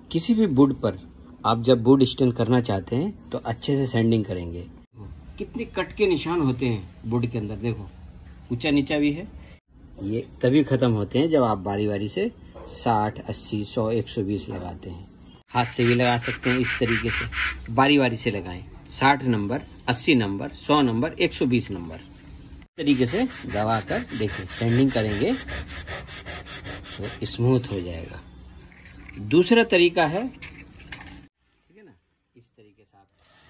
किसी भी वुड पर आप जब वुड स्टैंड करना चाहते हैं तो अच्छे से सैंडिंग करेंगे। कितने कट के निशान होते हैं वुड के अंदर, देखो ऊंचा नीचा भी है। ये तभी खत्म होते हैं जब आप बारी बारी से 60, 80, 100, 120 लगाते हैं। हाथ से भी लगा सकते हैं, इस तरीके से बारी बारी से लगाएं। 60 नंबर, 80 नंबर, 100 नंबर, 120 नंबर, इस तरीके से दबा कर देखिए सैंडिंग करेंगे तो स्मूथ हो जाएगा। दूसरा तरीका है, ठीक है ना, इस तरीके से आप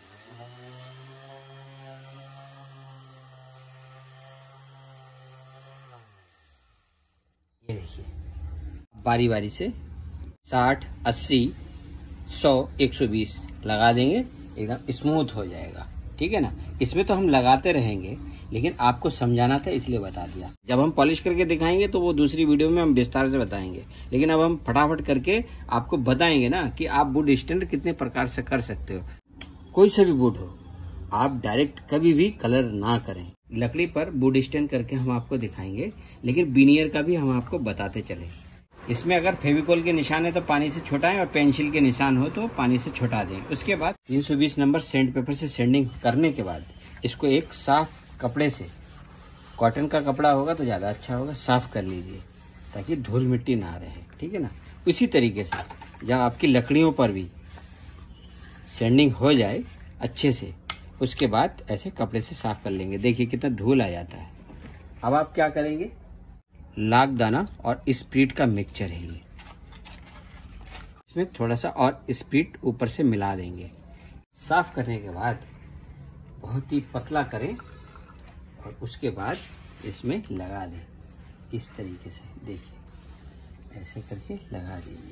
ये देखिए बारी बारी से 60, 80, 100, 120 लगा देंगे, एकदम स्मूथ हो जाएगा। ठीक है ना। इसमें तो हम लगाते रहेंगे, लेकिन आपको समझाना था इसलिए बता दिया। जब हम पॉलिश करके दिखाएंगे तो वो दूसरी वीडियो में हम विस्तार से बताएंगे, लेकिन अब हम फटाफट करके आपको बताएंगे ना कि आप वुड स्टैंड कितने प्रकार से कर सकते हो। कोई सा भी वुड हो, आप डायरेक्ट कभी भी कलर ना करें। लकड़ी पर वुड स्टैंड करके हम आपको दिखाएंगे, लेकिन विनियर का भी हम आपको बताते चले। इसमें अगर फेविकोल के निशान है तो पानी से छुटाएं, और पेंसिल के निशान हो तो पानी से छुटा दें। उसके बाद 320 नंबर सैंड पेपर से सैंडिंग करने के बाद इसको एक साफ कपड़े से, कॉटन का कपड़ा होगा तो ज्यादा अच्छा होगा, साफ कर लीजिए ताकि धूल मिट्टी ना रहे। ठीक है ना। उसी तरीके से जब आपकी लकड़ियों पर भी सैंडिंग हो जाए अच्छे से, उसके बाद ऐसे कपड़े से साफ कर लेंगे। देखिए कितना धूल आ जाता है। अब आप क्या करेंगे, लाख दाना और स्प्रिट का मिक्सचर है ये, इसमें थोड़ा सा और स्प्रिट ऊपर से मिला देंगे। साफ करने के बाद बहुत ही पतला करें और उसके बाद इसमें लगा दें इस तरीके से। देखिए ऐसे करके लगा दीजिए।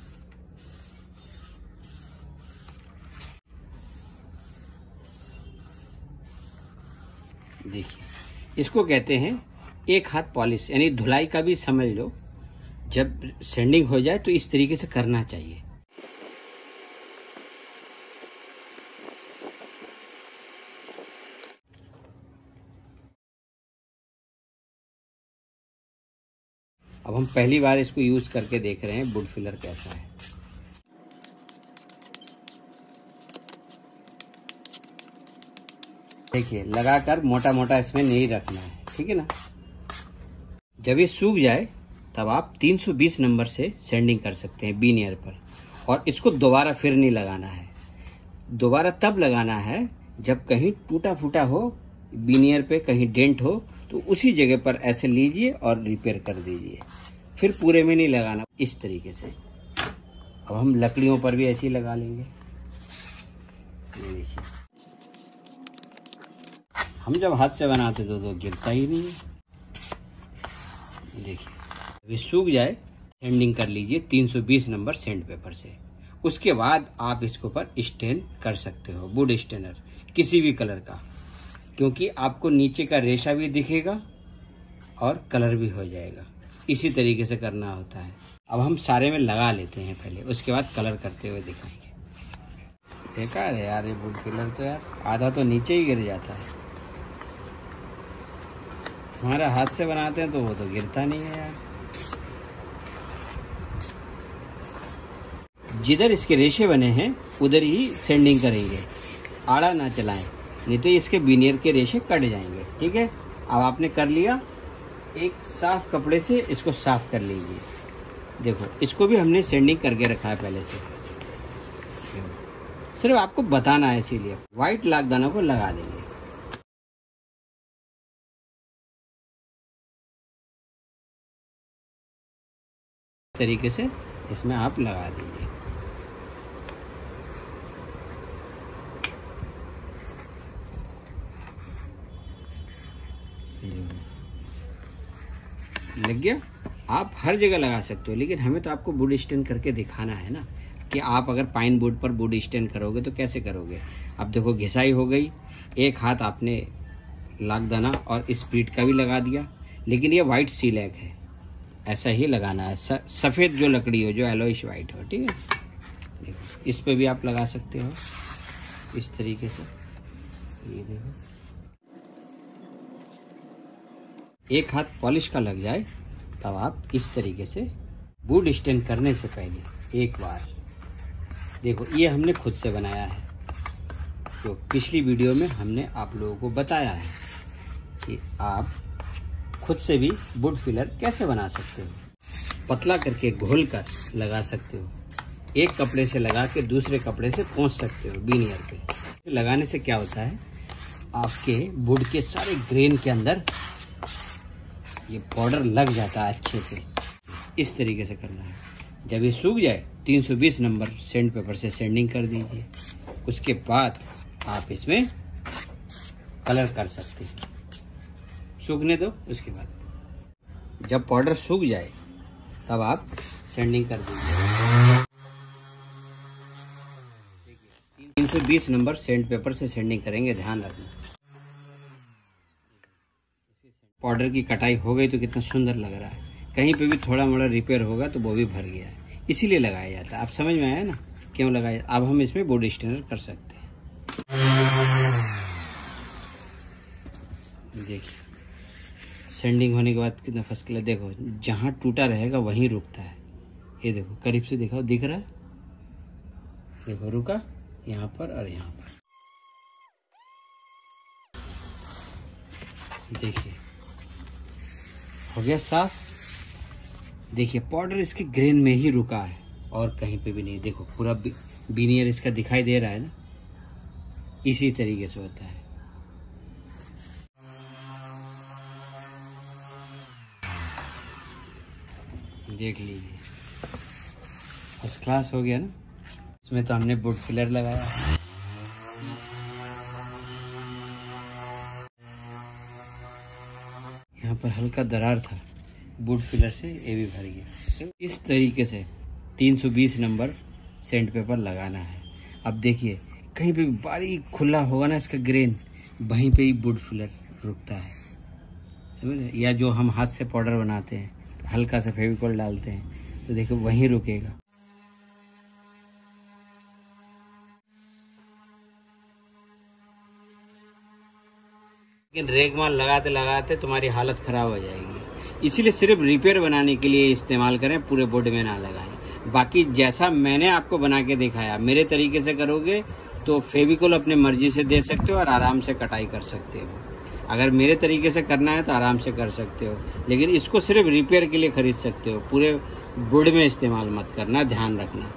देखिए इसको कहते हैं एक हाथ पॉलिश, यानी धुलाई का भी समझ लो। जब सैंडिंग हो जाए तो इस तरीके से करना चाहिए। अब हम पहली बार इसको यूज करके देख रहे हैं वुड फिलर कैसा है। देखिए लगाकर मोटा मोटा इसमें नहीं रखना है, ठीक है ना। जब ये सूख जाए तब आप 320 नंबर से सैंडिंग कर सकते हैं विनियर पर, और इसको दोबारा फिर नहीं लगाना है। दोबारा तब लगाना है जब कहीं टूटा फूटा हो विनियर पे, कहीं डेंट हो, तो उसी जगह पर ऐसे लीजिए और रिपेयर कर दीजिए। फिर पूरे में नहीं लगाना, इस तरीके से। अब हम लकड़ियों पर भी ऐसे ही लगा लेंगे। ये देखिए हम जब हाथ से बनाते तो गिरता ही नहीं है। देखिए अभी सूख जाए, सैंडिंग कर लीजिए 320 नंबर सैंड पेपर से। उसके बाद आप इसके ऊपर स्टैंड कर सकते हो, वुड स्टैंडर किसी भी कलर का, क्योंकि आपको नीचे का रेशा भी दिखेगा और कलर भी हो जाएगा। इसी तरीके से करना होता है। अब हम सारे में लगा लेते हैं पहले, उसके बाद कलर करते हुए दिखाएंगे। देखा है यार ये वुड फिलर तो यार आधा तो नीचे ही गिर जाता है। हमारा हाथ से बनाते हैं तो वो तो गिरता नहीं है यार। जिधर इसके रेशे बने हैं उधर ही सैंडिंग करेंगे, आड़ा ना चलाएं, नहीं तो इसके विनियर के रेशे कट जाएंगे। ठीक है। अब आपने कर लिया, एक साफ कपड़े से इसको साफ कर लीजिए। देखो इसको भी हमने सैंडिंग करके रखा है पहले से, सिर्फ आपको बताना है, इसीलिए व्हाइट लाख दाना को लगा देंगे। तरीके से इसमें आप लगा दीजिए। लग गया। आप हर जगह लगा सकते हो, लेकिन हमें तो आपको वुड स्टैंड करके दिखाना है ना, कि आप अगर पाइन वुड पर वुड स्टैंड करोगे तो कैसे करोगे। अब देखो घिसाई हो गई, एक हाथ आपने लाख दाना और स्प्रिट का भी लगा दिया, लेकिन ये व्हाइट सीलैक है, ऐसा ही लगाना है। सफेद जो लकड़ी हो, जो एलोइश व्हाइट हो। ठीक है। देखो इस पे भी आप लगा सकते हो इस तरीके से। ये देखो एक हाथ पॉलिश का लग जाए तब आप इस तरीके से वुड स्टैंड करने से पहले एक बार देखो ये हमने खुद से बनाया है। तो पिछली वीडियो में हमने आप लोगों को बताया है कि आप खुद से भी वुड फिलर कैसे बना सकते हो। पतला करके घोल कर लगा सकते हो, एक कपड़े से लगा के दूसरे कपड़े से पोंछ सकते हो बीनियर पे। लगाने से क्या होता है, आपके वुड के सारे ग्रेन के अंदर ये पाउडर लग जाता है अच्छे से। इस तरीके से करना है। जब ये सूख जाए 320 नंबर सैंड पेपर से सैंडिंग कर दीजिए। उसके बाद आप इसमें कलर कर सकते हैं। सूखने दो, उसके बाद जब पाउडर सूख जाए तब आप सैंडिंग कर दीजिए। 320 नंबर सैंड पेपर से सैंडिंग करेंगे, ध्यान रखना। पाउडर की कटाई हो गई तो कितना सुंदर लग रहा है। कहीं पे भी थोड़ा मोड़ा रिपेयर होगा तो वो भी भर गया है, इसीलिए लगाया जाता है। आप समझ में आया ना क्यों लगाया। अब हम इसमें वुड स्टेनर कर सकते हैं। देखिए सैंडिंग होने के बाद कितना फर्स्ट क्लास। देखो जहां टूटा रहेगा वहीं रुकता है। ये देखो करीब से दिखाओ, दिख रहा है। देखो रुका यहाँ पर और यहाँ पर। देखिए हो गया साफ। देखिए पाउडर इसके ग्रेन में ही रुका है और कहीं पे भी नहीं। देखो पूरा बीनियर इसका दिखाई दे रहा है ना, इसी तरीके से होता है। देख लीजिए फर्स्ट क्लास हो गया ना। इसमें तो हमने वुड फिलर लगाया है। यहाँ पर हल्का दरार था, वुड फिलर से ये भी भर गया। इस तरीके से 320 नंबर सैंड पेपर लगाना है। अब देखिए कहीं पे बारीक खुला होगा ना इसका ग्रेन, वहीं पे ही वुड फिलर रुकता है, समझ। या जो हम हाथ से पाउडर बनाते हैं, हल्का सा फेविकॉल डालते हैं तो देखो वहीं रुकेगा। लेकिन रेगमाल लगाते लगाते तुम्हारी हालत खराब हो जाएगी। इसीलिए सिर्फ रिपेयर बनाने के लिए इस्तेमाल करें, पूरे वुड में ना लगाएं। बाकी जैसा मैंने आपको बना के दिखाया, मेरे तरीके से करोगे तो फेविकोल अपने मर्जी से दे सकते हो और आराम से कटाई कर सकते हो। अगर मेरे तरीके से करना है तो आराम से कर सकते हो, लेकिन इसको सिर्फ रिपेयर के लिए खरीद सकते हो। पूरे वुड में इस्तेमाल मत करना, ध्यान रखना।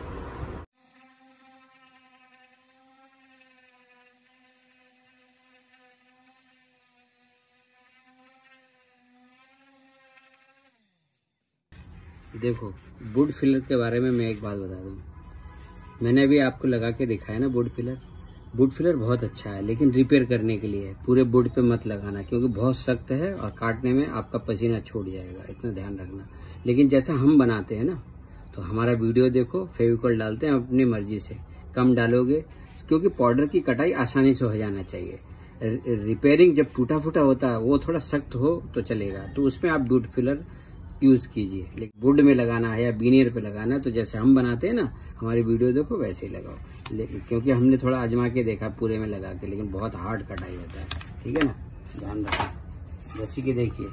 देखो वुड फिलर के बारे में मैं एक बात बता दूं। मैंने अभी आपको लगा के दिखाया ना वुड फिलर। वुड फिलर बहुत अच्छा है, लेकिन रिपेयर करने के लिए है। पूरे वुड पे मत लगाना, क्योंकि बहुत सख्त है और काटने में आपका पसीना छूट जाएगा, इतना ध्यान रखना। लेकिन जैसा हम बनाते हैं ना, तो हमारा वीडियो देखो, फेविकॉल डालते हैं अपनी मर्जी से, कम डालोगे, क्योंकि पाउडर की कटाई आसानी से हो जाना चाहिए। रिपेयरिंग जब टूटा फूटा होता है वो थोड़ा सख्त हो तो चलेगा, तो उसमें आप वुड फिलर यूज कीजिए। लेकिन वुड में लगाना है या बीनियर पे लगाना है तो जैसे हम बनाते हैं ना, हमारी वीडियो देखो वैसे ही लगाओ। लेकिन क्योंकि हमने थोड़ा आजमा के देखा पूरे में लगा के, लेकिन बहुत हार्ड कटाई होता है, ठीक है ना, ध्यान रखो। जैसे कि देखिए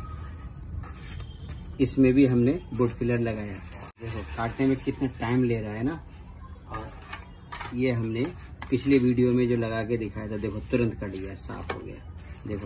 इसमें भी हमने वुड फिलर लगाया। देखो काटने में कितना टाइम ले रहा है ना। और ये हमने पिछले वीडियो में जो लगा के दिखाया था, देखो तुरंत कट गया, साफ हो गया। देखो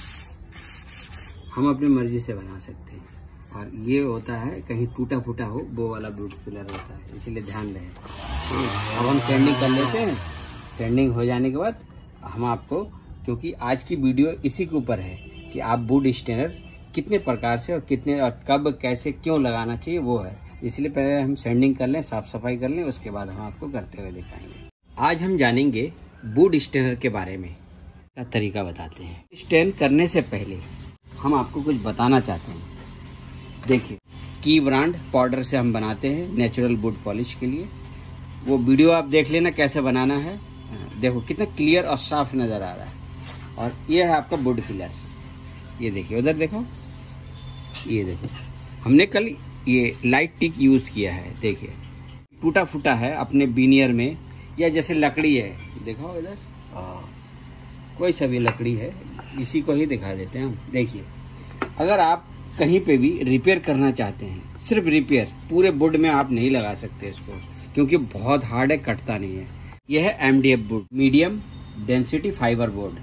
हम अपनी मर्जी से बना सकते हैं। और ये होता है कहीं टूटा फूटा हो वो वाला वुड फिलर होता है, इसीलिए ध्यान रहे। अब हम सैंडिंग कर लेते हैं। सैंडिंग हो जाने के बाद हम आपको, क्योंकि आज की वीडियो इसी के ऊपर है कि आप वुड स्टेनर कितने प्रकार से और कितने और कब कैसे क्यों लगाना चाहिए, वो है। इसलिए पहले हम सैंडिंग कर लें, साफ सफाई कर लें, उसके बाद हम आपको करते हुए दिखाएंगे। आज हम जानेंगे वुड स्टेनर के बारे में का तरीका बताते हैं। स्टेन करने से पहले हम आपको कुछ बताना चाहते हैं। देखिए की ब्रांड पाउडर से हम बनाते हैं नेचुरल वुड पॉलिश के लिए। वो वीडियो आप देख लेना कैसे बनाना है। देखो कितना क्लियर और साफ नजर आ रहा है। और ये है आपका वुड फिलर। ये देखिए उधर देखो, ये देखो हमने कल ये लाइट टिक यूज किया है। देखिए टूटा फूटा है अपने बीनियर में, या जैसे लकड़ी है, देखो इधर कोई सा भी लकड़ी है, इसी को ही दिखा देते हैं हम। देखिए अगर आप कहीं पे भी रिपेयर करना चाहते हैं, सिर्फ रिपेयर, पूरे वुड में आप नहीं लगा सकते इसको, क्योंकि बहुत हार्ड है, कटता नहीं है। यह है MDF board, medium density fibre board.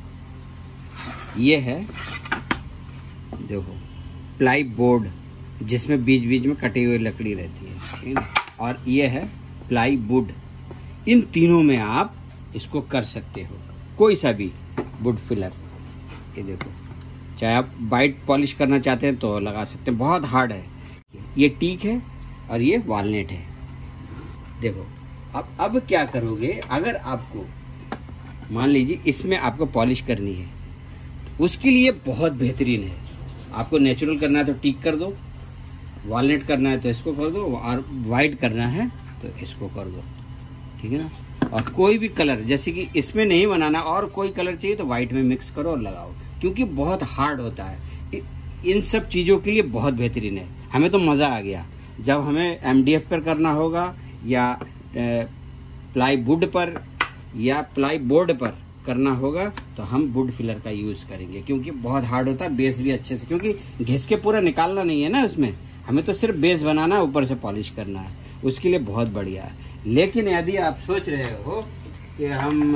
ये है देखो प्लाई बोर्ड, जिसमें बीच बीच में कटी हुई लकड़ी रहती है, ठीक है। और ये है प्लाई वुड। इन तीनों में आप इसको कर सकते हो, कोई सा भी वुड फिलर। ये देखो, चाहे आप वाइट पॉलिश करना चाहते हैं तो लगा सकते हैं, बहुत हार्ड है। ये टीक है और ये वॉलनट है। देखो अब क्या करोगे, अगर आपको मान लीजिए इसमें आपको पॉलिश करनी है, उसके लिए बहुत बेहतरीन है। आपको नेचुरल करना है तो टीक कर दो, वॉलनट करना है तो इसको कर दो, और वाइट करना है तो इसको कर दो, ठीक है ना। और कोई भी कलर, जैसे कि इसमें नहीं बनाना और कोई कलर चाहिए तो वाइट में मिक्स करो और लगाओ, क्योंकि बहुत हार्ड होता है। इन सब चीज़ों के लिए बहुत बेहतरीन है। हमें तो मज़ा आ गया जब हमें MDF पर करना होगा, या प्लाई वुड पर, या प्लाई बोर्ड पर करना होगा, तो हम वुड फिलर का यूज करेंगे, क्योंकि बहुत हार्ड होता है। बेस भी अच्छे से, क्योंकि घिस के पूरा निकालना नहीं है ना उसमें, हमें तो सिर्फ बेस बनाना है, ऊपर से पॉलिश करना है, उसके लिए बहुत बढ़िया है। लेकिन यदि आप सोच रहे हो कि हम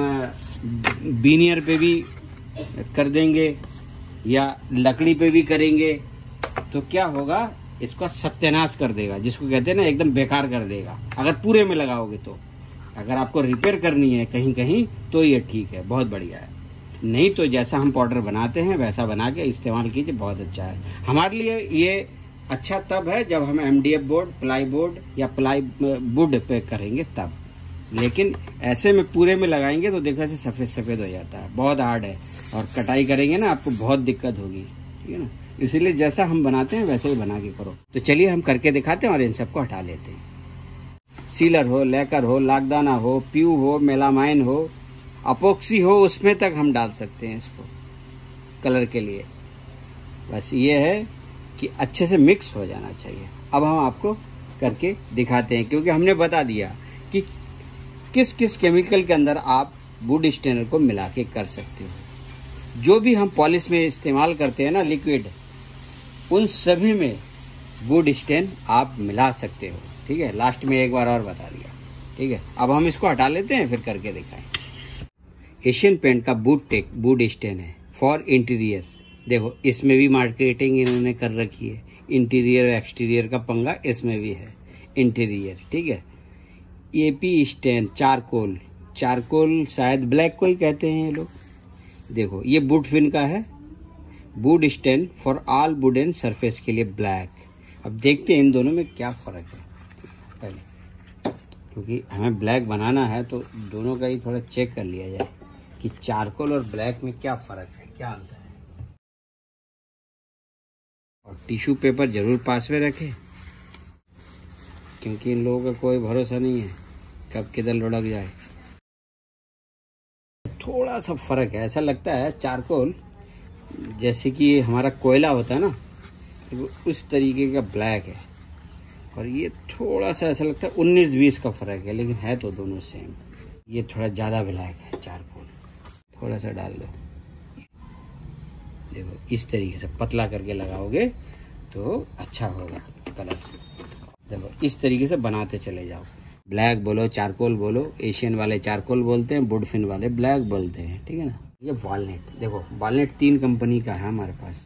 बीनियर पे भी कर देंगे या लकड़ी पे भी करेंगे, तो क्या होगा, इसका सत्यानाश कर देगा, जिसको कहते हैं ना, एकदम बेकार कर देगा अगर पूरे में लगाओगे तो। अगर आपको रिपेयर करनी है कहीं कहीं तो ये ठीक है, बहुत बढ़िया है। नहीं तो जैसा हम पाउडर बनाते हैं वैसा बना के इस्तेमाल कीजिए, बहुत अच्छा है। हमारे लिए ये अच्छा तब है जब हम MDF बोर्ड, प्लाई बोर्ड या प्लाई वुड पे करेंगे तब। लेकिन ऐसे में पूरे में लगाएंगे तो देखो ऐसे सफेद सफेद हो जाता है, बहुत हार्ड है, और कटाई करेंगे ना आपको बहुत दिक्कत होगी, ठीक है ना। इसीलिए जैसा हम बनाते हैं वैसे ही बना के करो। तो चलिए हम करके दिखाते हैं और इन सबको हटा लेते हैं। सीलर हो, लैकर हो, लाकदाना हो, प्यू हो, मेलामाइन हो, अपोक्सी हो, उसमें तक हम डाल सकते हैं इसको कलर के लिए। बस ये है कि अच्छे से मिक्स हो जाना चाहिए। अब हम आपको करके दिखाते हैं, क्योंकि हमने बता दिया कि किस किस केमिकल के अंदर आप वुड स्टेनर को मिला के कर सकते हो। जो भी हम पॉलिश में इस्तेमाल करते हैं ना लिक्विड, उन सभी में वुड स्टेन आप मिला सकते हो, ठीक है। लास्ट में एक बार और बता दिया, ठीक है। अब हम इसको हटा लेते हैं, फिर करके दिखाएं। एशियन पेंट का वुड स्टेन है फॉर इंटीरियर। देखो इसमें भी मार्केटिंग इन्होंने कर रखी है, इंटीरियर एक्सटीरियर का पंगा इसमें भी है, इंटीरियर, ठीक है। AP स्टेन चारकोल शायद ब्लैक को ही कहते हैं ये लोग। देखो ये वुड फिन का है, wood stain for all wooden surface के लिए ब्लैक। अब देखते हैं इन दोनों में क्या फर्क है पहले, क्योंकि हमें ब्लैक बनाना है तो दोनों का ही थोड़ा चेक कर लिया जाए कि चारकोल और ब्लैक में क्या फर्क है, क्या अंतर है। और टिश्यू पेपर जरूर पास में रखें, क्योंकि इन लोगों का कोई भरोसा नहीं है कब किधर लुढ़क जाए। थोड़ा सा फर्क है, ऐसा लगता है चारकोल जैसे कि हमारा कोयला होता है ना, तो उस तरीके का ब्लैक है, और ये थोड़ा सा ऐसा लगता है 19-20 का फर्क है, लेकिन है तो दोनों सेम। ये थोड़ा ज़्यादा ब्लैक है चारकोल, थोड़ा सा डाल दो। देखो इस तरीके से पतला करके लगाओगे तो अच्छा होगा कलर। देखो इस तरीके से बनाते चले जाओ। ब्लैक बोलो, चारकोल बोलो, एशियन वाले चारकोल बोलते हैं, वुड फिन वाले ब्लैक बोलते हैं, ठीक है ना। ये वॉलनट, देखो वॉलनट 3 कंपनी का है हमारे पास,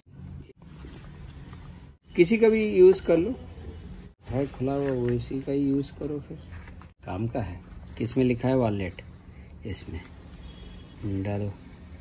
किसी का भी यूज कर लो, है खुला हुआ वो इसी का ही यूज करो, फिर काम का है। किसमें लिखा है वॉलनट, इसमें डालो।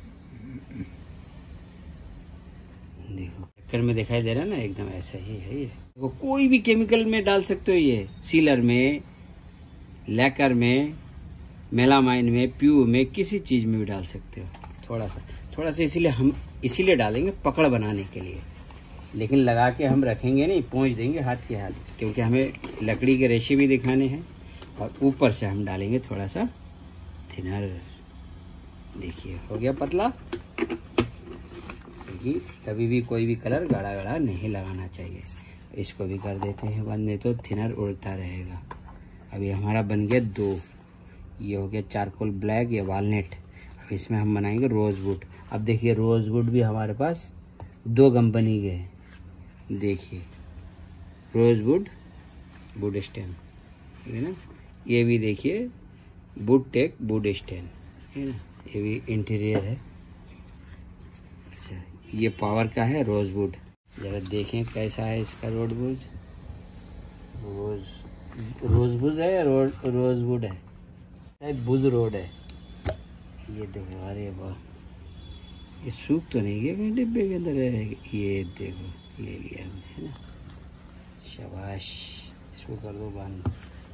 देखो चक्कर में दिखाई दे रहा है ना, एकदम ऐसा ही है ये। देखो कोई भी केमिकल में डाल सकते हो, ये सीलर में, लैकर में, मेलामाइन में, प्यू में, किसी चीज में भी डाल सकते हो। थोड़ा सा इसीलिए हम डालेंगे पकड़ बनाने के लिए, लेकिन लगा के हम रखेंगे नहीं, पहुंच देंगे हाथ के हाथ, क्योंकि हमें लकड़ी के रेशे भी दिखाने हैं। और ऊपर से हम डालेंगे थोड़ा सा थिनर। देखिए हो गया पतला, क्योंकि कभी भी कोई भी कलर गाढ़ा गाढ़ा नहीं लगाना चाहिए। इसको भी कर देते हैं बंद, नहीं तो थिनर उड़ता रहेगा। अभी हमारा बन गया 2, ये हो गया चारकोल ब्लैक या वॉलनट। अब इसमें हम बनाएंगे रोजवुड। अब देखिए रोजवुड भी हमारे पास 2 कंपनी के हैं, देखिए रोजवुड वुड स्टेन, ठीक है ना। ये भी देखिए वुड टेक वुड स्टैंड है ना, ये भी इंटीरियर है। अच्छा, ये पावर का है रोज वुड। जरा देखें कैसा है इसका रोज वुड, रोज वुड है या रोज वुड है, शायद बुज रोड है। ये देखो, अरे वाह, ये सूख तो नहीं गया कहीं डिब्बे के अंदर है। ये देखो ले लिया हमने, है ना, शाबाश। इसको कर दो बंद।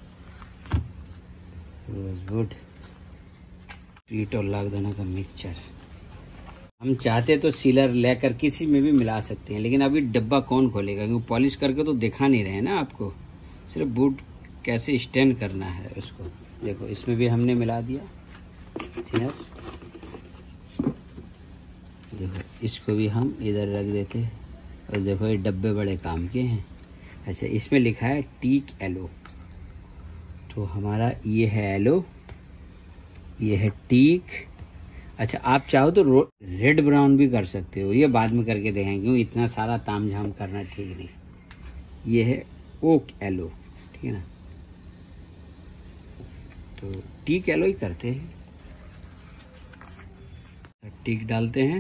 रोजवुड पीट और लागदाना का मिक्सचर। हम चाहते तो सीलर लेकर किसी में भी मिला सकते हैं, लेकिन अभी डब्बा कौन खोलेगा, क्योंकि पॉलिश करके तो दिखा नहीं रहे ना आपको, सिर्फ वुड कैसे स्टैंड करना है उसको। देखो इसमें भी हमने मिला दिया थिनर। देखो इसको भी हम इधर रख देते हैं, और देखो ये डब्बे बड़े काम के हैं। अच्छा, इसमें लिखा है टीक येलो, तो हमारा ये है येलो, ये है टीक। अच्छा, आप चाहो तो रेड ब्राउन भी कर सकते हो, ये बाद में करके देखेंगे, क्योंकि इतना सारा तामझाम करना ठीक नहीं। ये है ओक येलो, ठीक है ना, तो टीक येलो ही करते हैं। टीक डालते हैं,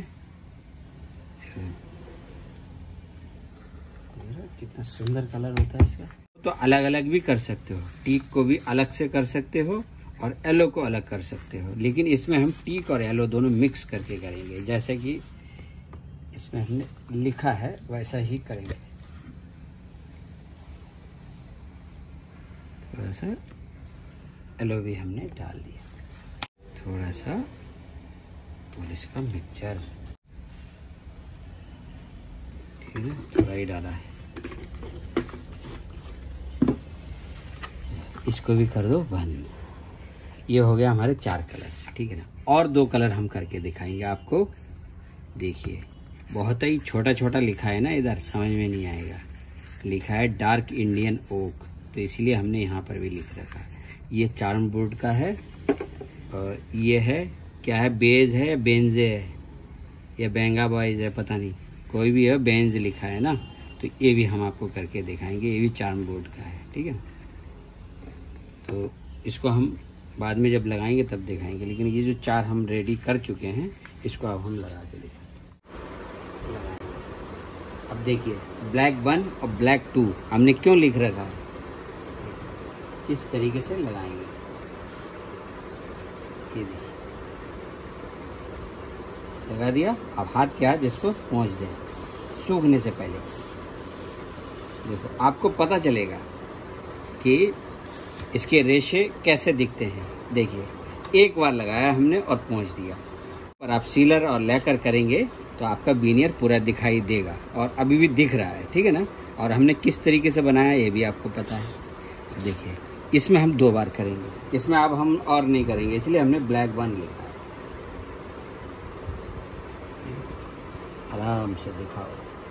कितना सुंदर कलर होता है इसका। तो अलग अलग भी कर सकते हो, टीक को भी अलग से कर सकते हो और येलो को अलग कर सकते हो, लेकिन इसमें हम टीक और येलो दोनों मिक्स करके करेंगे। जैसे कि इसमें हमने लिखा है वैसा ही करेंगे। थोड़ा सा येलो भी हमने डाल दिया, थोड़ा सा पॉलिश का मिक्सचर, ठीक है, थोड़ा ही डाला है। इसको भी कर दो बंद। ये हो गया हमारे 4 कलर, ठीक है ना। और 2 कलर हम करके दिखाएंगे आपको। देखिए बहुत ही छोटा छोटा लिखा है ना, इधर समझ में नहीं आएगा। लिखा है डार्क इंडियन ओक, तो इसलिए हमने यहाँ पर भी लिख रखा है। ये चार्म वुड का है, और ये है क्या है, बेज है, बेंजे है या बेंगा बॉयज है, पता नहीं, कोई भी है, बेंज लिखा है ना, तो ये भी हम आपको करके दिखाएंगे। ये भी चार्म वुड का है, ठीक है। तो इसको हम बाद में जब लगाएंगे तब दिखाएंगे, लेकिन ये जो 4 हम रेडी कर चुके हैं, इसको अब हम लगा के दिखाएंगे। अब देखिए ब्लैक 1 और ब्लैक 2 हमने क्यों लिख रखा है, किस तरीके से लगाएंगे। ये देखिए लगा दिया। अब हाथ क्या है, जिसको पहुँच दें सूखने से पहले। देखो आपको पता चलेगा कि इसके रेशे कैसे दिखते हैं। देखिए एक बार लगाया हमने और पहुँच दिया, और आप सीलर और लेकर करेंगे तो आपका वीनियर पूरा दिखाई देगा, और अभी भी दिख रहा है, ठीक है ना। और हमने किस तरीके से बनाया ये भी आपको पता है। देखिए इसमें हम 2 बार करेंगे, इसमें अब हम और नहीं करेंगे, इसलिए हमने ब्लैक 1 लिखा है। आराम से दिखाओ।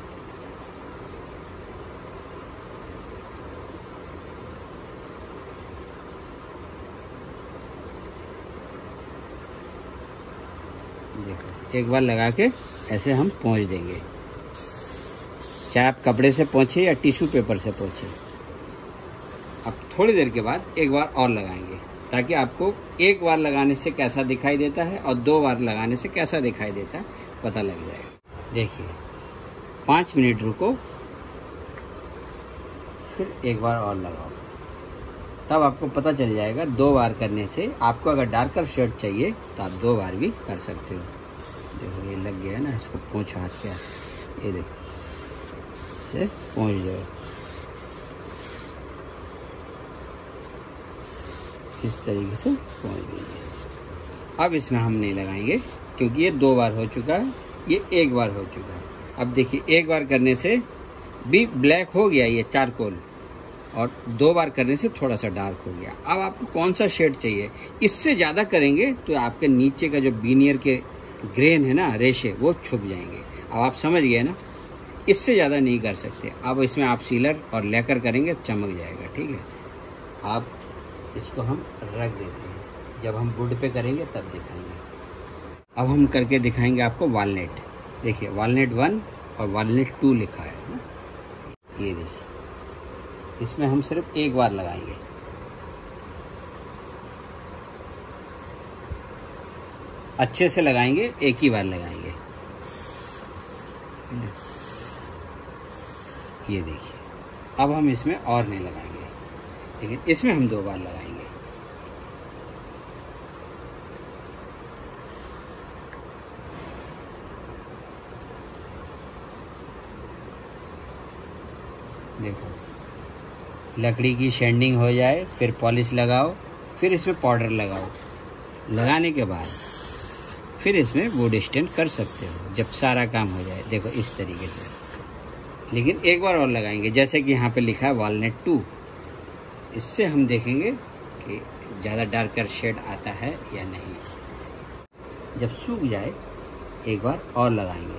देखो एक बार लगा के ऐसे हम पोंछ देंगे, चाहे आप कपड़े से पोंछे या टिश्यू पेपर से पोंछे। अब थोड़ी देर के बाद एक बार और लगाएंगे, ताकि आपको एक बार लगाने से कैसा दिखाई देता है और 2 बार लगाने से कैसा दिखाई देता है पता लग जाएगा। देखिए 5 मिनट रुको, फिर एक बार और लगाओ, तब आपको पता चल जाएगा। 2 बार करने से आपको अगर डार्कर शेड चाहिए तो आप 2 बार भी कर सकते हो। देखो ये लग गया है ना, इसको पोंछ हाथ क्या, ये देखो इसे पोंछ जाओ। इस तरीके से पोंछ दीजिए। अब इसमें हम नहीं लगाएंगे, क्योंकि ये 2 बार हो चुका है, ये 1 बार हो चुका है। अब देखिए 1 बार करने से भी ब्लैक हो गया ये चारकोल, और 2 बार करने से थोड़ा सा डार्क हो गया। अब आपको कौन सा शेड चाहिए, इससे ज़्यादा करेंगे तो आपके नीचे का जो वीनियर के ग्रेन है ना, रेशे, वो छुप जाएंगे। अब आप समझ गए ना, इससे ज़्यादा नहीं कर सकते। अब इसमें आप सीलर और लेकर करेंगे चमक जाएगा, ठीक है। आप इसको हम रख देते हैं, जब हम वुड पे करेंगे तब दिखाएंगे। अब हम करके दिखाएंगे आपको वॉलनट। देखिए वॉलनट 1 और वॉलनट 2 लिखा है ना, ये देखिए। इसमें हम सिर्फ 1 बार लगाएंगे, अच्छे से लगाएंगे, एक ही बार लगाएंगे। ये देखिए, अब हम इसमें और नहीं लगाएंगे, लेकिन इसमें हम 2 बार लगाएंगे। देखो, लकड़ी की शेंडिंग हो जाए, फिर पॉलिश लगाओ, फिर इसमें पाउडर लगाओ। लगाने के बाद फिर इसमें वुड स्टैंड कर सकते हो जब सारा काम हो जाए। देखो इस तरीके से, लेकिन एक बार और लगाएंगे, जैसे कि यहाँ पे लिखा है वॉलनट 2। इससे हम देखेंगे कि ज़्यादा डार्कर शेड आता है या नहीं। जब सूख जाए एक बार और लगाएंगे,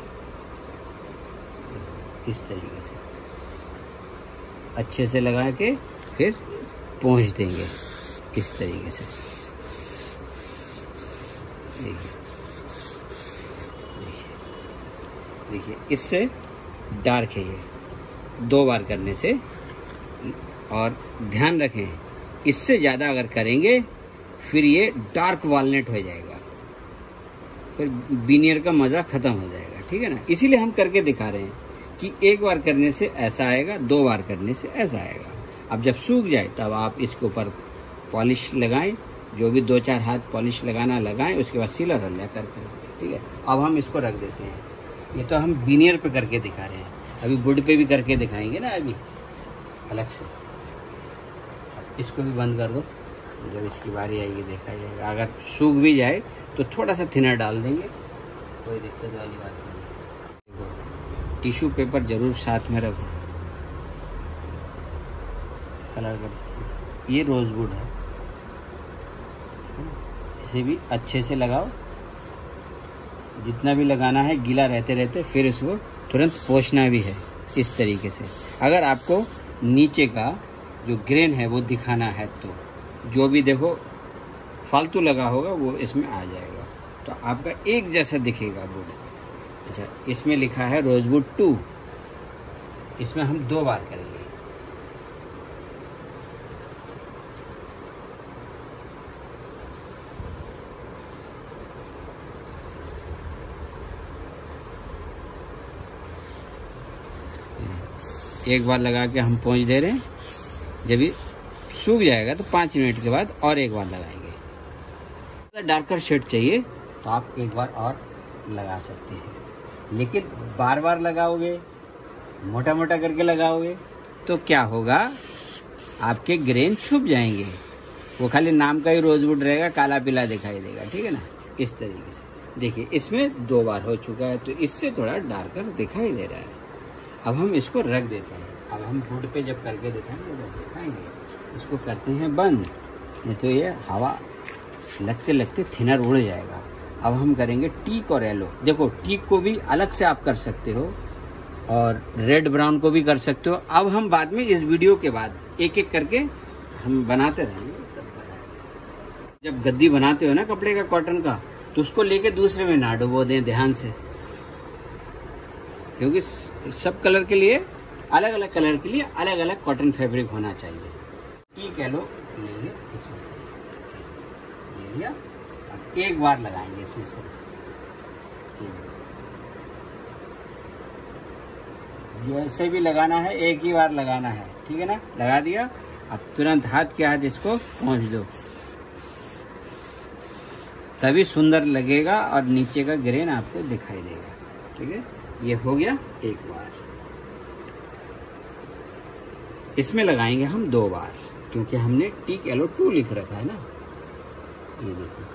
इस तरीके से अच्छे से लगा के फिर पोंछ देंगे इस तरीके से। देखिए, इससे डार्क है ये 2 बार करने से। और ध्यान रखें, इससे ज़्यादा अगर करेंगे फिर ये डार्क वॉलनट हो जाएगा, फिर विनियर का मज़ा ख़त्म हो जाएगा। ठीक है ना, इसीलिए हम करके दिखा रहे हैं कि एक बार करने से ऐसा आएगा, 2 बार करने से ऐसा आएगा। अब जब सूख जाए तब आप इसके ऊपर पॉलिश लगाएं, जो भी 2-4 हाथ पॉलिश लगाना लगाएं, उसके बाद सीलर हल्ला करके। ठीक है, अब हम इसको रख देते हैं। ये तो हम विनियर पे करके दिखा रहे हैं, अभी वुड पे भी करके दिखाएंगे ना अभी अलग से। इसको भी बंद कर दो, जब इसकी बारी आएगी देखा जाएगा। अगर सूख भी जाए तो थोड़ा सा थिनर डाल देंगे, कोई दिक्कत वाली बात नहीं। टिश्यू पेपर जरूर साथ में रखो कलर करते समय। ये रोजवुड है, इसे भी अच्छे से लगाओ, जितना भी लगाना है गीला रहते रहते, फिर इसको तुरंत पोंछना भी है इस तरीके से। अगर आपको नीचे का जो ग्रेन है वो दिखाना है तो जो भी देखो फालतू लगा होगा वो इसमें आ जाएगा, तो आपका एक जैसा दिखेगा वुड। अच्छा, इसमें लिखा है रोजवुड 2, इसमें हम 2 बार करेंगे। एक बार लगा के हम पोंछ दे रहे हैं, जब ये सूख जाएगा तो 5 मिनट के बाद और एक बार लगाएंगे। अगर डार्कर शेड चाहिए तो आप एक बार और लगा सकते हैं, लेकिन बार बार लगाओगे, मोटा मोटा करके लगाओगे तो क्या होगा, आपके ग्रेन छुप जाएंगे, वो खाली नाम का ही रोजवुड रहेगा, काला पीला दिखाई देगा। ठीक है ना, इस तरीके से। देखिए, इसमें 2 बार हो चुका है तो इससे थोड़ा डार्कर दिखाई दे रहा है। अब हम इसको रख देते हैं। अब हम वुड पे जब करके दिखाएंगे तो दिखाएंगे। इसको करते हैं बंद, नहीं तो ये हवा लगते लगते थिनर उड़ जाएगा। अब हम करेंगे टीक और येलो। देखो, टीक को भी अलग से आप कर सकते हो और रेड ब्राउन को भी कर सकते हो। अब हम बाद में इस वीडियो के बाद एक एक करके हम बनाते रहेंगे। जब गद्दी बनाते हो ना कपड़े का, कॉटन का, तो उसको लेके दूसरे में ना डुबो दें ध्यान से, क्योंकि सब कलर के लिए, अलग अलग कलर के लिए अलग अलग कॉटन फैब्रिक होना चाहिए। टीक येलो लेंगे, इसमें से ले लिया। अब एक बार लगाएंगे इसमें से, जैसे भी लगाना है एक ही बार लगाना है। ठीक है ना, लगा दिया। अब तुरंत हाथ के हाथ इसको पोंछ दो, तभी सुंदर लगेगा और नीचे का ग्रेन आपको दिखाई देगा। ठीक है, ये हो गया एक बार। इसमें लगाएंगे हम 2 बार, क्योंकि हमने टीक येलो 2 लिख रखा है ना। ये देखो,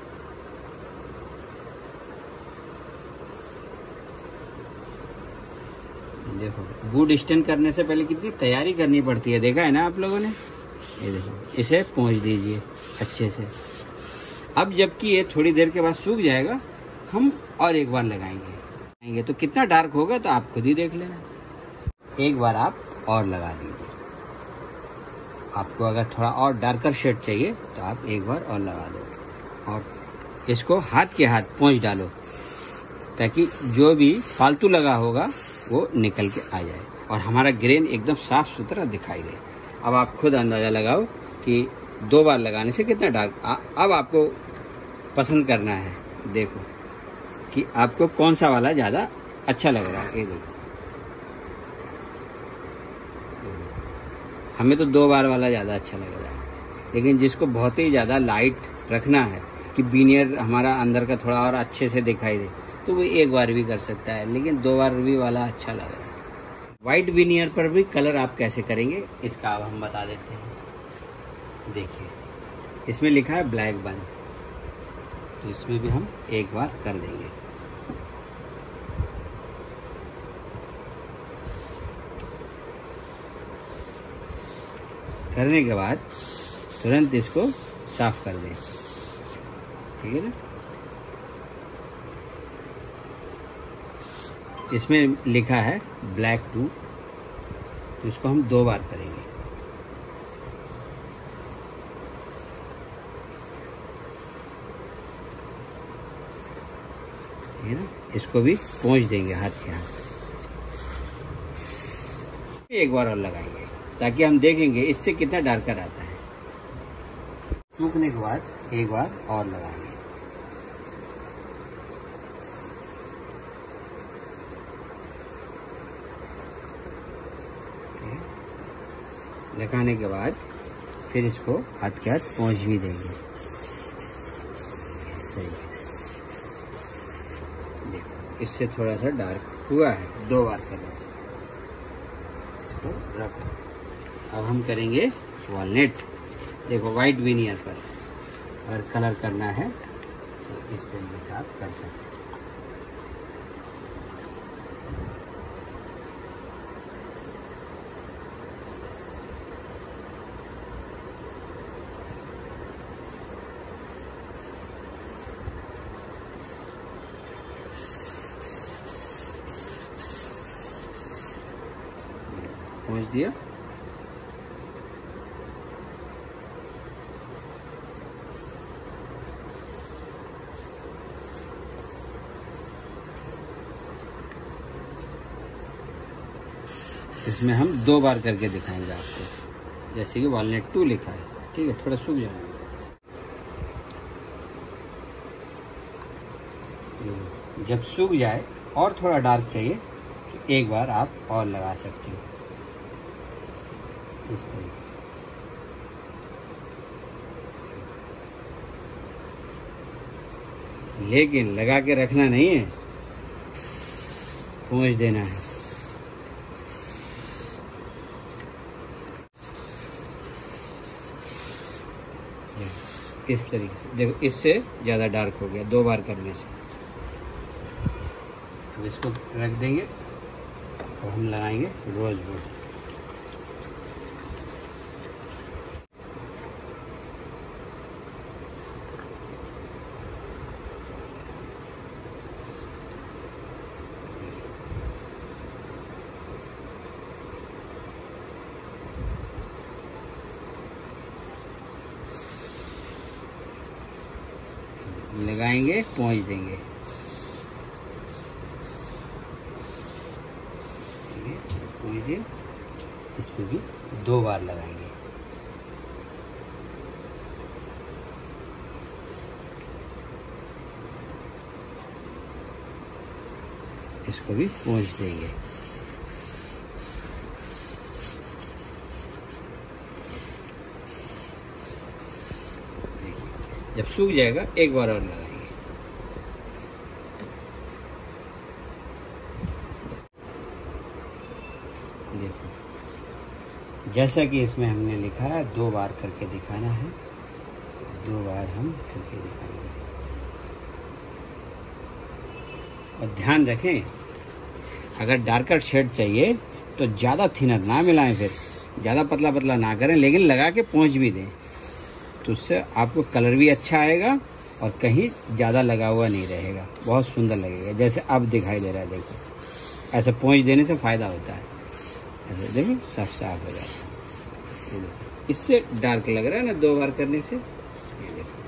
देखो वुड स्टैंड करने से पहले कितनी तैयारी करनी पड़ती है, देखा है ना आप लोगों ने। ये देखो, इसे पोंछ दीजिए अच्छे से। अब जबकि ये थोड़ी देर के बाद सूख जाएगा, हम और एक बार लगाएंगे तो कितना डार्क होगा तो आप खुद ही देख लेना। एक बार आप और लगा दीजिए। आपको अगर थोड़ा और डार्कर शेड चाहिए तो आप एक बार और लगा दो और इसको हाथ के हाथ पोंछ डालो, ताकि जो भी फालतू लगा होगा वो निकल के आ जाए और हमारा ग्रेन एकदम साफ सुथरा दिखाई दे। अब आप खुद अंदाजा लगाओ कि 2 बार लगाने से कितना डार्क। अब आपको पसंद करना है, देखो कि आपको कौन सा वाला ज़्यादा अच्छा लग रहा है। ये देखो, हमें तो 2 बार वाला ज़्यादा अच्छा लग रहा है, लेकिन जिसको बहुत ही ज़्यादा लाइट रखना है कि बीनियर हमारा अंदर का थोड़ा और अच्छे से दिखाई दे, तो वो 1 बार भी कर सकता है, लेकिन 2 बार भी वाला अच्छा लग रहा है। वाइट बीनियर पर भी कलर आप कैसे करेंगे इसका अब हम बता देते हैं। देखिए, इसमें लिखा है ब्लैक बन, तो इसमें भी हम 1 बार कर देंगे। करने के बाद तुरंत इसको साफ कर दें, ठीक है ना। इसमें लिखा है ब्लैक 2, तो इसको हम 2 बार करेंगे। ठीक है ना, इसको भी पोंछ देंगे हाथ के हाथ। 1 बार और लगाएंगे ताकि हम देखेंगे इससे कितना डार्कर आता है। सूखने के बाद 1 बार और लगाएंगे। लगाने के बाद फिर इसको हाथ के हाथ पोंछ भी देंगे इस तरीके से। देखो, इससे थोड़ा सा डार्क हुआ है 2 बार करने से। इसको रखो। अब हम करेंगे वॉलनट। देखो, वाइट विनियर पर अगर कलर करना है तो इस तरीके से आप कर सकते हैं। पहुंच दिया। इसमें हम 2 बार करके दिखाएंगे आपको, जैसे कि वॉलनट 2 लिखा है। ठीक है, थोड़ा सूख जाएगा। जब सूख जाए और थोड़ा डार्क चाहिए तो 1 बार आप और लगा सकते हो इस तरीके से। लेकिन लगा के रखना नहीं है, पोंछ देना है। इस तरीके से। देखो, इससे ज़्यादा डार्क हो गया 2 बार करने से। अब इसको रख देंगे और हम लगाएंगे रोज वुड। लगाएंगे, पोंछ देंगे। ठीक है, पोंछ दिए। इसमें भी 2 बार लगाएंगे। इसको भी पोंछ देंगे। जब सूख जाएगा 1 बार और लगाएंगे। देखो, जैसा कि इसमें हमने लिखा है 2 बार करके दिखाना है, 2 बार हम करके दिखाएंगे। और ध्यान रखें, अगर डार्कर शेड चाहिए तो ज़्यादा थिनर ना मिलाएं, फिर ज़्यादा पतला पतला ना करें, लेकिन लगा के पोंछ भी दें, तो उससे आपको कलर भी अच्छा आएगा और कहीं ज़्यादा लगा हुआ नहीं रहेगा, बहुत सुंदर लगेगा। जैसे अब दिखाई दे रहा है, देखो, ऐसे पोंछ देने से फ़ायदा होता है। ऐसे देखो, साफ साफ हो जाता है। ये देखो, इससे डार्क लग रहा है ना 2 बार करने से। ये देखो,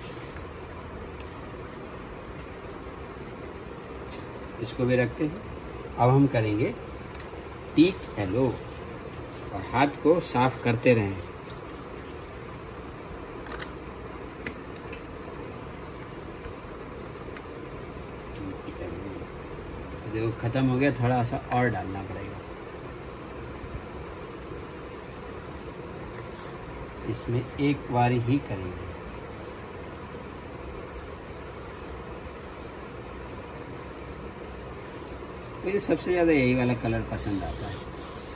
इसको भी रखते हैं। अब हम करेंगे टीक येलो, और हाथ को साफ करते रहें। देखो खत्म हो गया, थोड़ा सा और डालना पड़ेगा। इसमें एक बार ही करेंगे। मुझे सबसे ज़्यादा यही वाला कलर पसंद आता है,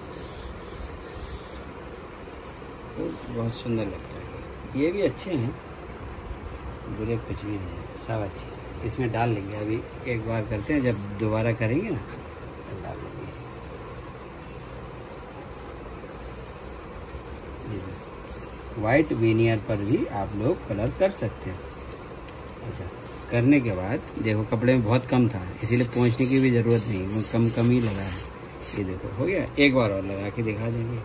तो बहुत सुंदर लगता है। ये भी अच्छे हैं, बुरे कुछ भी नहीं है, सब अच्छे। इसमें डाल लेंगे, अभी एक बार करते हैं, जब दोबारा करेंगे ना तो डाल लेंगे। वाइट विनियर पर भी आप लोग कलर कर सकते हैं। अच्छा, करने के बाद देखो कपड़े में बहुत कम था, इसीलिए पोंछने की भी ज़रूरत नहीं, वो कम ही लगा है। ये देखो हो गया, एक बार और लगा के दिखा देंगे।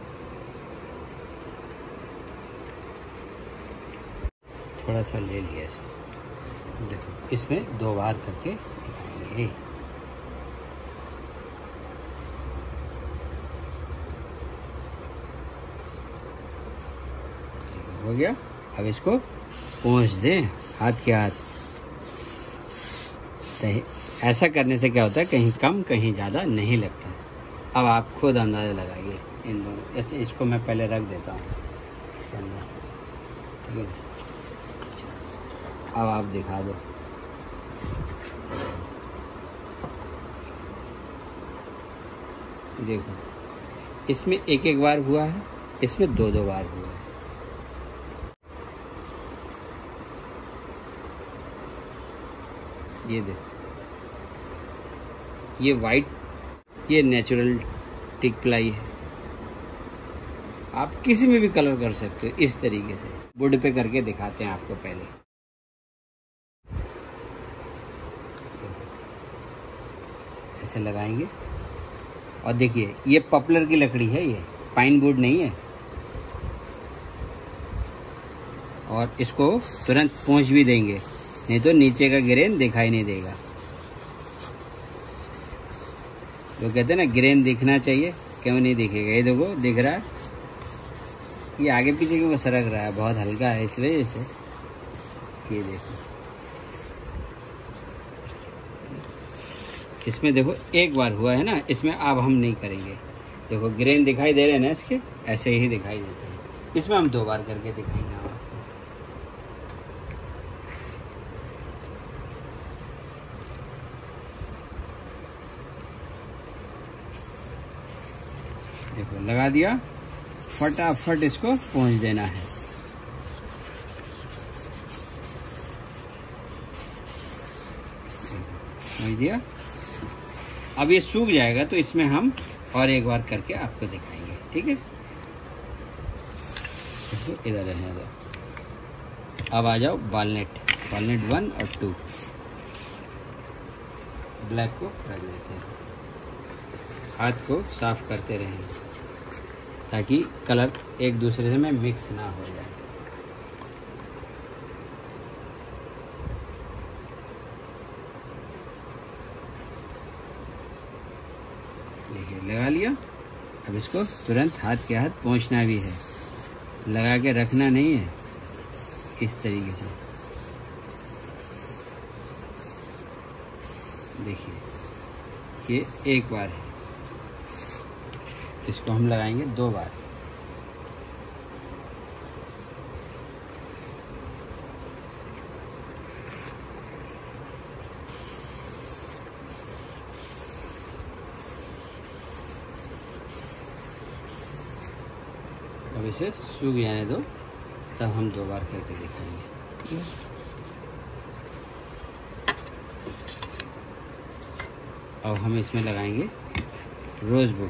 थोड़ा सा ले लिया इसमें, देखो इसमें 2 बार करके दिखाएंगे। हो गया। अब इसको पोंछ दें हाथ के हाथ। ऐसा करने से क्या होता है, कहीं कम कहीं ज़्यादा नहीं लगता है। अब आप खुद अंदाज़ा लगाइए इन दोनों। अच्छा, इसको मैं पहले रख देता हूँ इसके अंदर, ठीक है। अब आप दिखा दो। देखो इसमें एक बार हुआ है, इसमें 2 बार हुआ है। ये देखो, ये वाइट, ये नेचुरल टिक प्लाई है। आप किसी में भी कलर कर सकते हो इस तरीके से। वुड पे करके दिखाते हैं आपको पहले। ऐसे लगाएंगे और देखिए ये पॉपुलर की लकड़ी है, ये पाइन वुड नहीं है। और इसको तुरंत पोंछ भी देंगे, नहीं तो नीचे का ग्रेन दिखाई नहीं देगा। तो कहते हैं ना ग्रेन दिखना चाहिए, क्यों नहीं दिखेगा। ये देखो दिख रहा है, ये आगे पीछे क्यों सरक रहा है, बहुत हल्का है इस वजह से। ये देखो इसमें देखो एक बार हुआ है ना, इसमें अब हम नहीं करेंगे। देखो ग्रेन दिखाई दे रहे हैं ना इसके, ऐसे ही दिखाई देते हैं। इसमें हम 2 बार करके दिखाएंगे आपको। देखो लगा दिया, फटाफट इसको पोंछ देना है। पोंछ दिया। अब ये सूख जाएगा तो इसमें हम और एक बार करके आपको दिखाएंगे, ठीक है। इधर रहने दो। अब आ जाओ वॉलनट 1 और 2। ब्लैक को रख देते हैं, हाथ को साफ करते रहें ताकि कलर एक दूसरे में मिक्स ना हो जाए। देखिए लगा लिया। अब इसको तुरंत हाथ के हाथ पोंछना भी है, लगा के रखना नहीं है, इस तरीके से। देखिए ये एक बार है, इसको हम लगाएंगे 2 बार। अब इसे सूख जाने दो, तब हम 2 बार करके दिखाएंगे। अब हम इसमें लगाएंगे रोजवुड।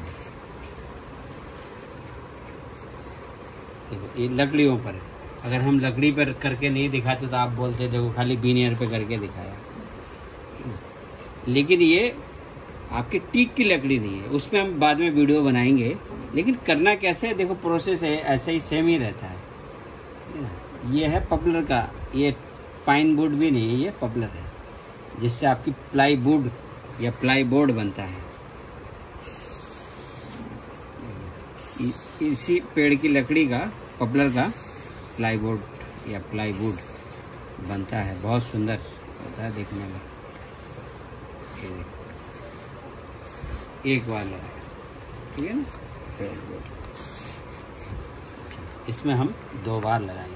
देखो ये लकड़ियों पर है, अगर हम लकड़ी पर करके नहीं दिखाते तो आप बोलते देखो खाली विनियर पे करके दिखाया। लेकिन ये आपके टीक की लकड़ी नहीं है, उसमें हम बाद में वीडियो बनाएंगे। लेकिन करना कैसे है, देखो प्रोसेस है ऐसे ही सेम ही रहता है। ये है पॉपुलर का, ये पाइन वुड भी नहीं है, ये पॉपुलर है, जिससे आपकी प्लाई वुड या प्लाई बोर्ड बनता है। इसी पेड़ की लकड़ी का, पॉपुलर का प्लाई बोर्ड या प्लाई वुड बनता है, बहुत सुंदर होता है देखने में। ये देखो एक बार लगाया, ठीक है ना। इसमें हम 2 बार लगाएंगे।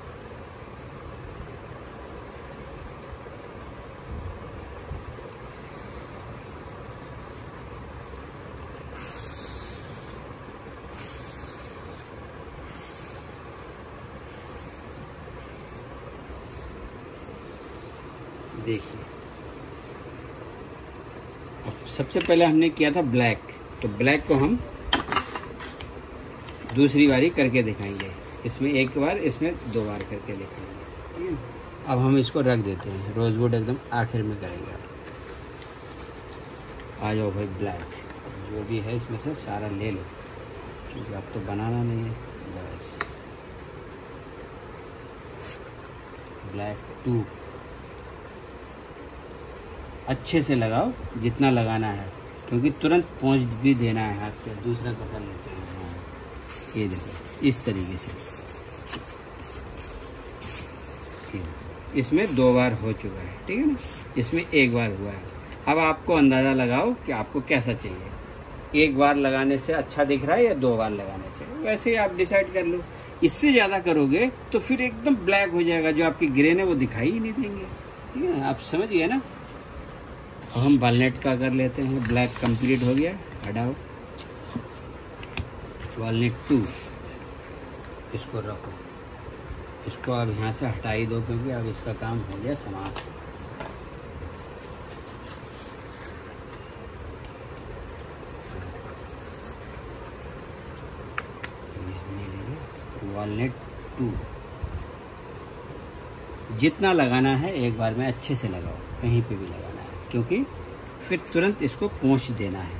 देखिए, अब सबसे पहले हमने किया था ब्लैक, तो ब्लैक को हम दूसरी बारी करके दिखाएंगे। इसमें एक बार, इसमें 2 बार करके दिखाएंगे, ठीक है। अब हम इसको रख देते हैं, रोजवुड एकदम आखिर में करेंगे। आ जाओ भाई, ब्लैक जो भी है इसमें से सारा ले लो, क्योंकि अब तो बनाना नहीं है। बस ब्लैक 2 अच्छे से लगाओ, जितना लगाना है, क्योंकि तुरंत पोंछ भी देना है हाथ पे। दूसरा कपड़ा लेते हैं, हाँ ये देखो इस तरीके से। इसमें 2 बार हो चुका है, ठीक है ना। इसमें 1 बार हुआ है। अब आपको अंदाज़ा लगाओ कि आपको कैसा चाहिए। 1 बार लगाने से अच्छा दिख रहा है या 2 बार लगाने से, वैसे ही आप डिसाइड कर लो। इससे ज़्यादा करोगे तो फिर एकदम ब्लैक हो जाएगा, जो आपकी ग्रेन है वो दिखाई ही नहीं देंगे, ठीक है ना। आप समझ गए ना। अब हम वॉलनट का कर लेते हैं। ब्लैक कंप्लीट हो गया, हटाओ। वॉलनट 2 इसको रखो, इसको अब यहाँ से हटा ही दो, क्योंकि अब इसका काम हो गया समाप्त। वॉलनट 2 जितना लगाना है 1 बार में अच्छे से लगाओ, कहीं पे भी लगाना है, क्योंकि फिर तुरंत इसको पोंछ देना है।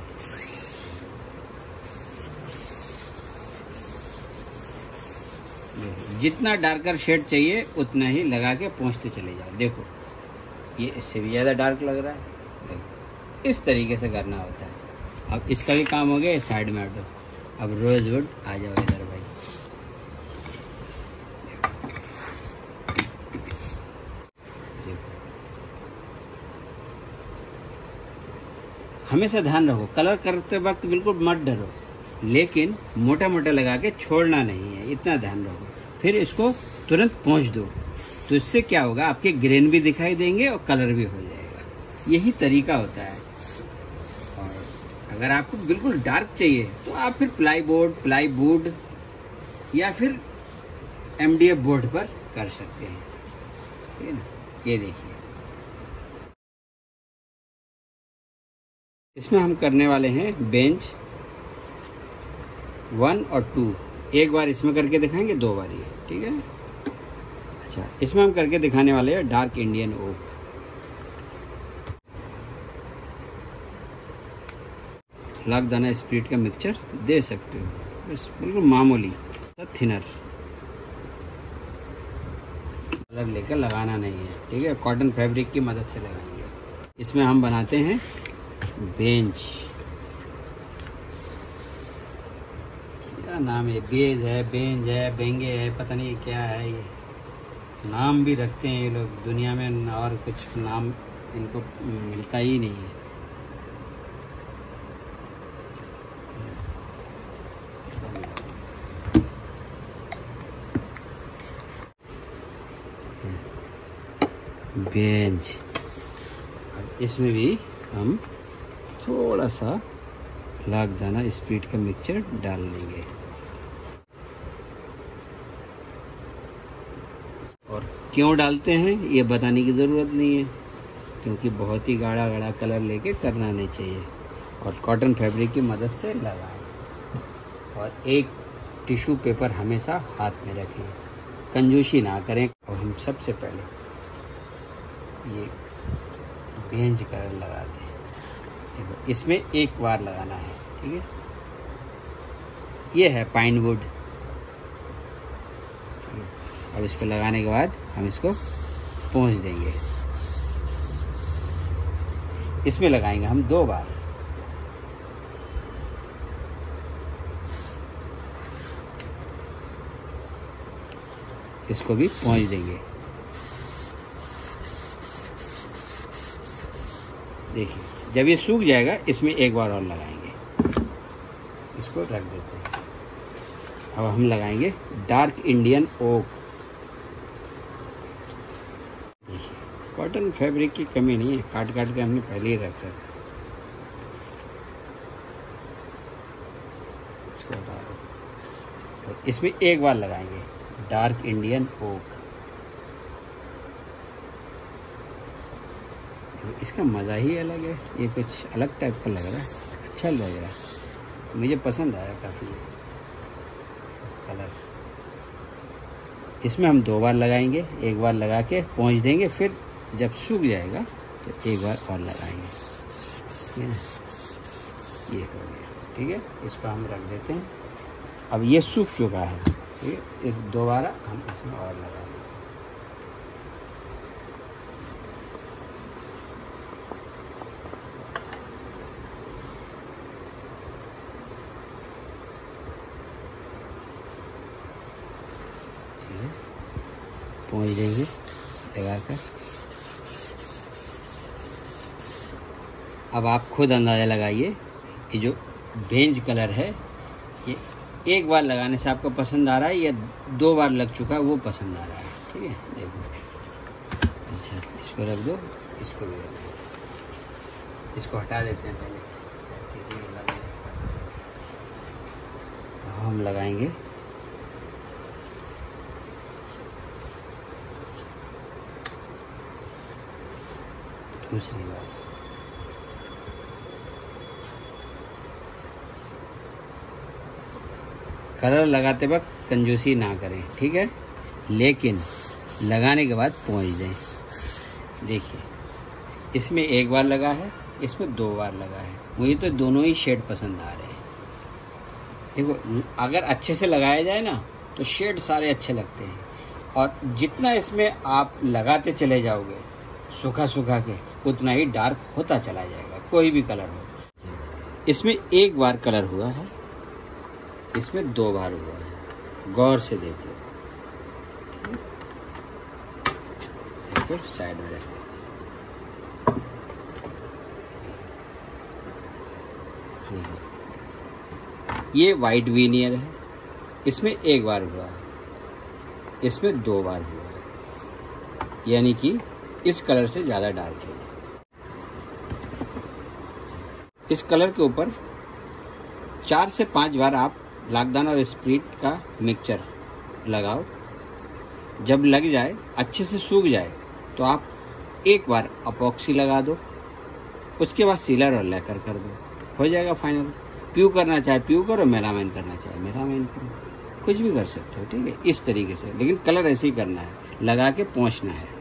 जितना डार्कर शेड चाहिए उतना ही लगा के पोंछते चले जाओ। देखो ये इससे भी ज़्यादा डार्क लग रहा है, देखो इस तरीके से करना होता है। अब इसका भी काम हो गया, साइड में हटो। अब रोजवुड आ जाओ इधर भाई। हमेशा ध्यान रखो, कलर करते वक्त बिल्कुल मत डरो, लेकिन मोटा मोटा लगा के छोड़ना नहीं है, इतना ध्यान रखो। फिर इसको तुरंत पोंछ दो, तो इससे क्या होगा, आपके ग्रेन भी दिखाई देंगे और कलर भी हो जाएगा। यही तरीका होता है। और अगर आपको बिल्कुल डार्क चाहिए तो आप फिर प्लाईवुड या फिर MDF बोर्ड पर कर सकते हैं, ठीक है ना। ये देखिए, इसमें हम करने वाले हैं बेंच 1 और 2। 1 बार इसमें करके दिखाएंगे, 2 बार ये, ठीक है। अच्छा, इसमें हम करके दिखाने वाले हैं डार्क इंडियन ओक। लाख दाना स्प्रिट का मिक्सचर दे सकते हो, बस बिल्कुल मामूली सा थिनर। कलर लेकर लगाना नहीं है, ठीक है। कॉटन फैब्रिक की मदद से लगाएंगे। इसमें हम बनाते हैं बेंच, क्या नाम है, बेज है, बेंच है, बेंगे है, पता नहीं क्या है। ये नाम भी रखते हैं ये लोग दुनिया में, और कुछ नाम इनको मिलता ही नहीं है। बेंच, इसमें भी हम थोड़ा सा लाख दाना स्प्रिट का मिक्सचर डाल लेंगे। और क्यों डालते हैं ये बताने की ज़रूरत नहीं है, क्योंकि बहुत ही गाढ़ा गाढ़ा कलर लेके करना नहीं चाहिए। और कॉटन फैब्रिक की मदद से लगाएं। और एक टिश्यू पेपर हमेशा हाथ में रखें, कंजूसी ना करें। और हम सबसे पहले ये बेंच कलर लगाते हैं। इसमें 1 बार लगाना है, ठीक है। ये है पाइन वुड। अब इसको लगाने के बाद हम इसको पोंछ देंगे। इसमें लगाएंगे हम 2 बार। इसको भी पोंछ देंगे। देखिए जब ये सूख जाएगा इसमें एक बार और लगाएंगे, इसको रख देते हैं। अब हम लगाएंगे dark Indian oak. Cotton fabric की कमी नहीं है, काट काट के हमने पहले ही रखा है। इसको हटा दो। तो इसमें एक बार लगाएंगे डार्क इंडियन ओक। तो इसका मज़ा ही अलग है, ये कुछ अलग टाइप का लग रहा है, अच्छा लग रहा है, मुझे पसंद आया काफ़ी कलर। इसमें हम 2 बार लगाएंगे, एक बार लगा के पोंछ देंगे, फिर जब सूख जाएगा तो एक बार और लगाएंगे। ठीक है ना, ये हो गया। ठीक है, इसको हम रख देते हैं। अब ये सूख चुका है, ठीक है, इस दोबारा हम इसमें और लगा देते हैं। ठीक है, पोंछ देंगे लगा कर। अब आप खुद अंदाज़ा लगाइए कि जो बेंज कलर है ये एक बार लगाने से आपको पसंद आ रहा है या 2 बार लग चुका है वो पसंद आ रहा है। ठीक है, देखो। अच्छा, इसको रख दो, इसको भी रख दो, इसको हटा देते हैं पहले, किसी में लग जाए। हम लगाएंगे दूसरी बार। कलर लगाते वक्त कंजूसी ना करें, ठीक है, लेकिन लगाने के बाद पोंछ दें। देखिए, इसमें एक बार लगा है, इसमें 2 बार लगा है। मुझे तो दोनों ही शेड पसंद आ रहे हैं। देखो, अगर अच्छे से लगाया जाए ना तो शेड सारे अच्छे लगते हैं, और जितना इसमें आप लगाते चले जाओगे सूखा सूखा के, उतना ही डार्क होता चला जाएगा, कोई भी कलर हो। इसमें एक बार कलर हुआ है, इसमें 2 बार हुआ है, गौर से देख लो। देखो, साइड में रखो। ये वाइट वीनियर है, इसमें एक बार हुआ है, इसमें 2 बार हुआ है, यानी कि इस कलर से ज्यादा डार्क है। इस कलर के ऊपर 4 से 5 बार आप लाकडाउन और स्प्रिट का मिक्सचर लगाओ। जब लग जाए, अच्छे से सूख जाए, तो आप एक बार अपॉक्सी लगा दो, उसके बाद सीलर और लैकर कर दो, हो जाएगा फाइनल। प्यू करना चाहे प्यू करो, मेलामाइन करना चाहे मेलामाइन करो, कुछ भी कर सकते हो। ठीक है, इस तरीके से, लेकिन कलर ऐसे ही करना है, लगा के पोंछना है।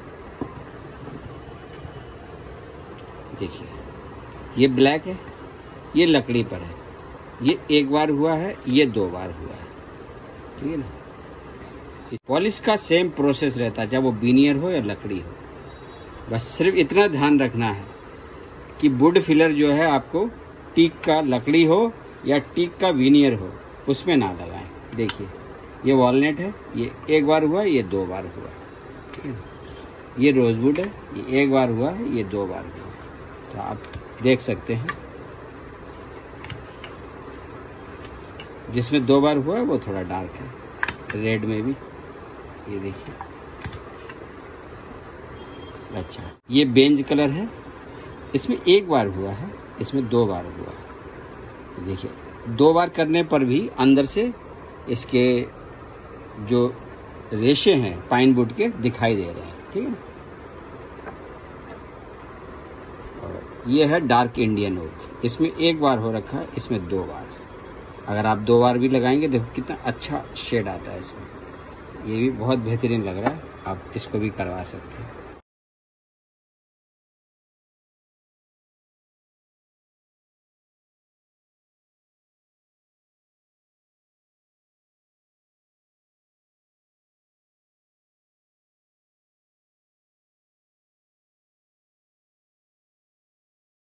देखिए, ये ब्लैक है, ये लकड़ी पर है, ये एक बार हुआ है, ये 2 बार हुआ है। ठीक है ना। पॉलिश का सेम प्रोसेस रहता है, चाहे वो विनियर हो या लकड़ी हो। बस सिर्फ इतना ध्यान रखना है कि वुड फिलर जो है आपको टीक का लकड़ी हो या टीक का विनियर हो, उसमें ना लगाएं। देखिए, ये वॉलनट है, ये एक बार हुआ, ये 2 बार हुआ। ठीक है, ये रोजवुड है, ये एक बार हुआ, ये 2 बार हुआ। तो आप देख सकते हैं, जिसमें 2 बार हुआ है वो थोड़ा डार्क है, रेड में भी। ये देखिए, अच्छा, ये बेंज कलर है, इसमें एक बार हुआ है, इसमें 2 बार हुआ है। देखिए, 2 बार करने पर भी अंदर से इसके जो रेशे हैं पाइन वुड के दिखाई दे रहे हैं। ठीक है ना। और ये है डार्क इंडियन ओक, इसमें एक बार हो रखा है, इसमें 2 बार। अगर आप 2 बार भी लगाएंगे, देखो कितना अच्छा शेड आता है इसमें। ये भी बहुत बेहतरीन लग रहा है, आप इसको भी करवा सकते हैं।